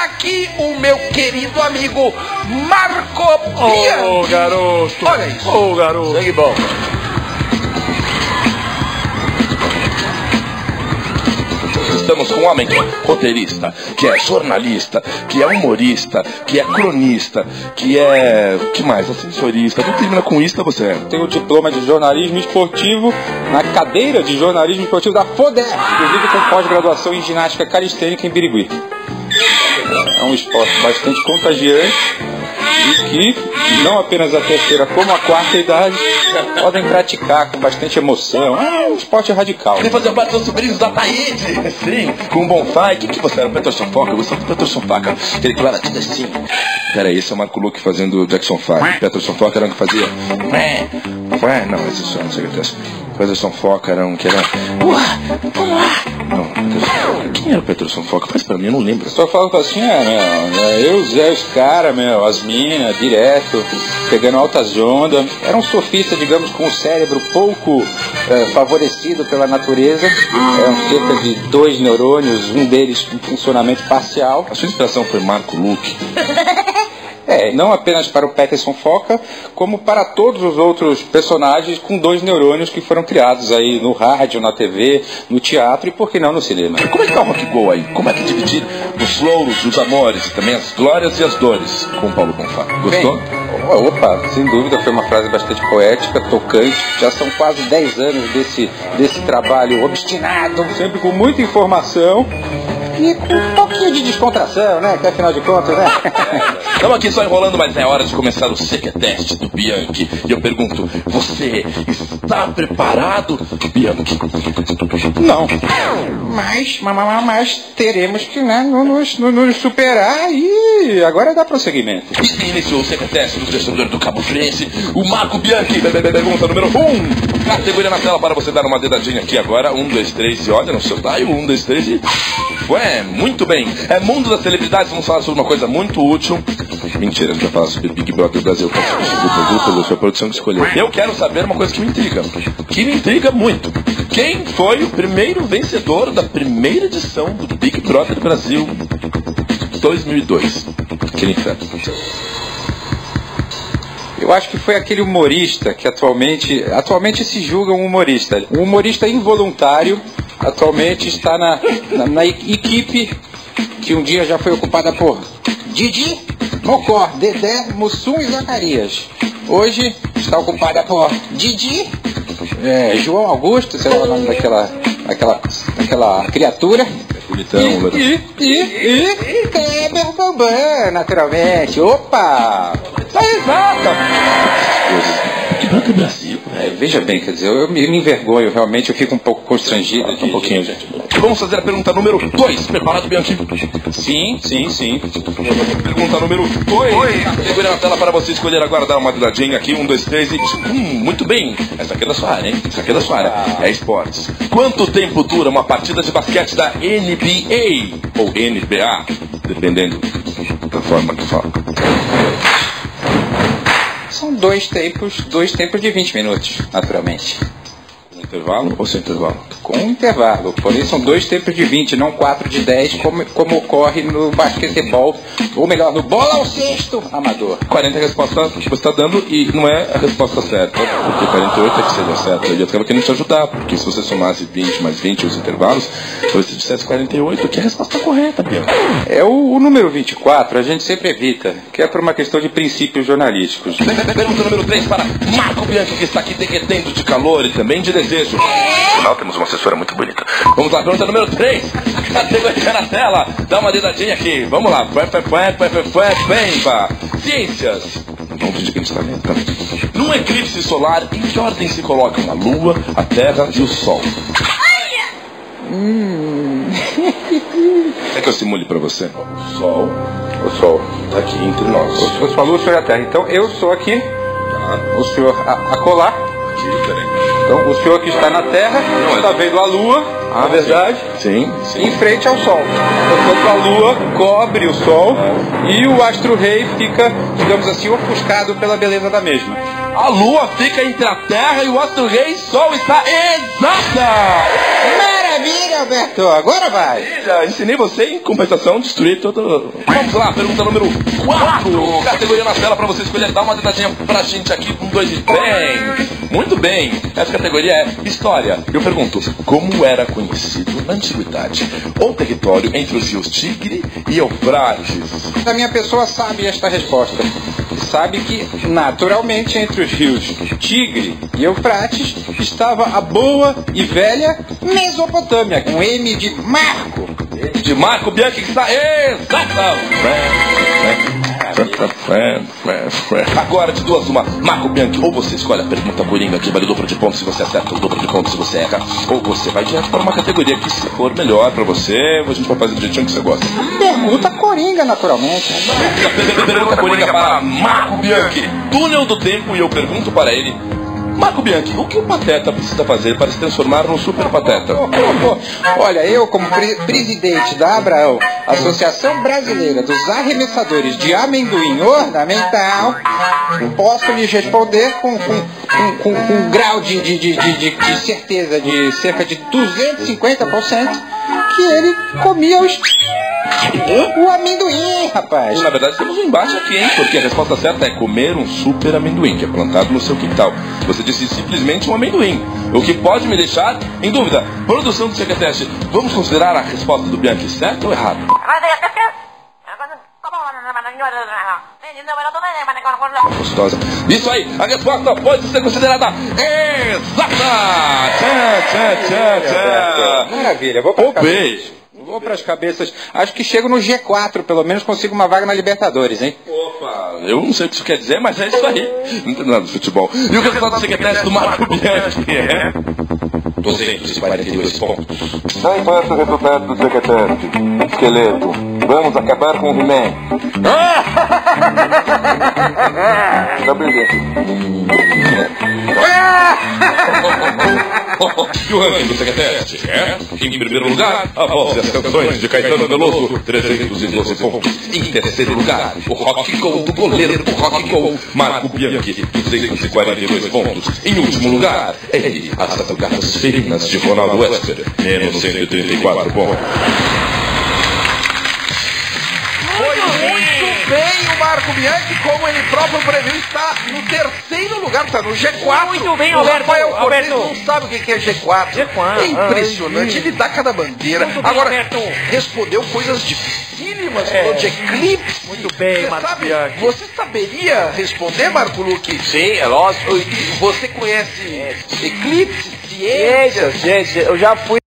aqui o meu querido amigo Marco Bianchi. Ô, garoto. Olha isso. Ô, garoto. Sangue bom. Estamos com um homem que é roteirista, que é jornalista, que é humorista, que é cronista, que é... que mais? Ascensorista. Tudo termina com ista, você. Tenho o diploma de jornalismo esportivo na cadeira de jornalismo esportivo da FODER, inclusive com pós-graduação em ginástica calistênica em Birigui. É um esporte bastante contagiante e que, não apenas a terceira como a quarta idade, podem praticar com bastante emoção. É um esporte radical. Você fazia parte dos sobrinhos da Taíde. Sim, com um bonfire. Quem que você era? O Peterson Foca? Eu gostava do Peterson Foca. Aquele que era tudo assim. Peraí, esse é o Marco Luque fazendo Jackson 5. Peterson Foca era um que fazia... Não, esse só não sei o que é. Peterson Foca era um que era... Vamos lá. Não, quem era o Peterson Foca? Faz pra mim, eu não lembro. Só falo assim, eu, Zé, os caras, as minas, direto, pegando altas ondas. Era um surfista, digamos, com o cérebro pouco favorecido pela natureza. Eram cerca de 2 neurônios, um deles em funcionamento parcial. A sua inspiração foi Marco Luque? Não apenas para o Peterson Foca, como para todos os outros personagens com 2 neurônios que foram criados aí no rádio, na TV, no teatro e, por que não, no cinema. Como é que tá o Rock Go aí? Como é que dividir os louros, os amores e também as glórias e as dores com o Paulo Bonfá? Gostou? Bem, opa, sem dúvida, foi uma frase bastante poética, tocante. Já são quase 10 anos desse trabalho obstinado, sempre com muita informação. E com um pouquinho de descontração, né? Que afinal de contas, né? Estamos aqui só enrolando, mas é hora de começar o Sequetest do Bianchi. E eu pergunto, você está preparado, Bianchi? Não. Mas teremos que, né, nos superar e agora dá prosseguimento. E iniciou o Sequetest do torcedor do Cabo Friense, o Marco Bianchi. Pergunta número 1. Categoria na tela para você dar uma dedadinha aqui agora. 1, 2, 3 e olha no seu dial. 1, 2, 3 e... muito bem. É Mundo das Celebridades, vamos falar sobre uma coisa muito útil. Mentira, a gente vai falar sobre Big Brother Brasil. Da sua produção que escolheu. Eu quero saber uma coisa que me intriga muito. Quem foi o primeiro vencedor da primeira edição do Big Brother Brasil 2002? Aquele inferno. Eu acho que foi aquele humorista que atualmente se julga um humorista. Um humorista involuntário. Atualmente está na equipe que um dia já foi ocupada por Didi, Mocó, Dedé, Mussum e Zacarias. Hoje está ocupada por Didi, João Augusto, sei lá o nome daquela criatura. Bonitão, e Kleber Bambam, naturalmente. Opa! Exato! Big Brother Brasil. Veja bem, quer dizer, eu me envergonho, realmente, eu fico um pouco constrangido. Um pouquinho, gente. Vamos fazer a pergunta número 2. Preparado, Bianchi? Sim. Pergunta número 2. Segura na tela para você escolher agora, dar uma dedadinha aqui. 1, 2, 3 e... muito bem. Essa aqui é da sua área, hein? Essa aqui é da sua área. É esportes. Quanto tempo dura uma partida de basquete da NBA? Ou NBA, dependendo da forma que fala. São dois tempos de 20 minutos, naturalmente. Com intervalo ou sem intervalo? Com intervalo, porém são 2 tempos de 20, não 4 de 10, como ocorre no basquetebol, ou melhor, no bola ao cesto amador. 40 é a resposta que você está dando e não é a resposta certa, porque 48 é que seria certa. Eu estava querendo te ajudar, porque se você somasse 20 mais 20 os intervalos, se você dissesse 48, que é a resposta correta, Bianchi. É o número 24, a gente sempre evita, que é por uma questão de princípios jornalísticos. Pergunta número 3 para Marco Bianchi, que está aqui derretendo de calor e também de desejo. No final temos uma assessora muito bonita. Vamos lá, pergunta número 3. Categoria na tela. Dá uma dedadinha aqui. Vamos lá. Ciências. Vamos fingir que a gente está vendo, tá? Num eclipse solar, em que ordem se colocam a Lua, a Terra e o Sol? Quer que eu simule para você? O Sol está aqui entre nós. Eu sou a Lua, o senhor é a Terra. Então eu sou aqui, o senhor a colar. Aqui, peraí. Então o senhor que está na Terra está vendo a Lua, na verdade, sim. em frente ao Sol. Portanto, a Lua cobre o Sol e o astro-rei fica, digamos assim, ofuscado pela beleza da mesma. A Lua fica entre a Terra e o astro rei Sol está exata! Maravilha, Alberto! Agora vai! Já ensinei você em compensação destruir todo... Vamos lá, pergunta número 4. Categoria na tela pra você escolher. Dá uma dedadinha pra gente aqui. 1, 2 e bem! Muito bem! Essa categoria é História. Eu pergunto, como era conhecido na Antiguidade o território entre os rios Tigre e Eufrates? A minha pessoa sabe esta resposta. Sabe que, naturalmente, entre os rios Tigre e Eufrates estava a boa e velha Mesopotâmia, com M de Marco. De Marco Bianchi, que está exata! Agora de duas uma, Marco Bianchi, ou você escolhe a pergunta coringa que vale o dobro de pontos se você acerta, o dobro de pontos se você erra, ou você vai direto para uma categoria que, se for melhor para você, a gente vai fazer do jeitinho que você gosta. Pergunta coringa, naturalmente. Pergunta coringa para Marco Bianchi, túnel do tempo, e eu pergunto para ele: Marco Bianchi, o que o Pateta precisa fazer para se transformar num super pateta? Olha, eu como presidente da Abraão, Associação Brasileira dos Arremessadores de Amendoim Ornamental, posso lhes responder com um grau de certeza de cerca de 250% que ele comia o amendoim, rapaz. Na verdade, temos um embate aqui, hein? Porque a resposta certa é comer um super amendoim, que é plantado no seu quintal. Você disse simplesmente um amendoim, o que pode me deixar em dúvida. Produção do CQTest, vamos considerar a resposta do Bianchi certa ou errada? Gostosa. Isso aí, a resposta pode ser considerada exata! Maravilha, vou para as cabeças. Acho que chego no G4, pelo menos consigo uma vaga na Libertadores, hein? Opa, eu não sei o que isso quer dizer, mas é isso aí. Não entendo nada de futebol. E o resultado do CQTest do Marco Bianchi é 242 pontos. Não importa o resultado do CQTest, esqueleto. Vamos acabar com o He-Man. Tá brilhando. E o ranking do CQTest é, em primeiro lugar, após as canções de Caetano Veloso, 312 pontos. Em terceiro lugar, o rock goal do goleiro do rock goal, Marco Bianchi, 242 pontos. Em último lugar, ele, as tatuagens ferinas de Ronaldo Wester, menos 134 pontos. Bem, o Marco Bianchi, como ele próprio previu, está no terceiro lugar, está no G4. Muito bem, o Alberto. Rafael Cortez Alberto. não sabe o que é G4. É impressionante, ele dá cada bandeira. Muito bem, Agora, Alberto. respondeu coisas dificílimas, falou de eclipse. Muito bem, Você Marco sabe, Bianchi. você saberia responder, Marco Luque? Sim, é lógico. Você conhece eclipse, ciências? Gente, eu já fui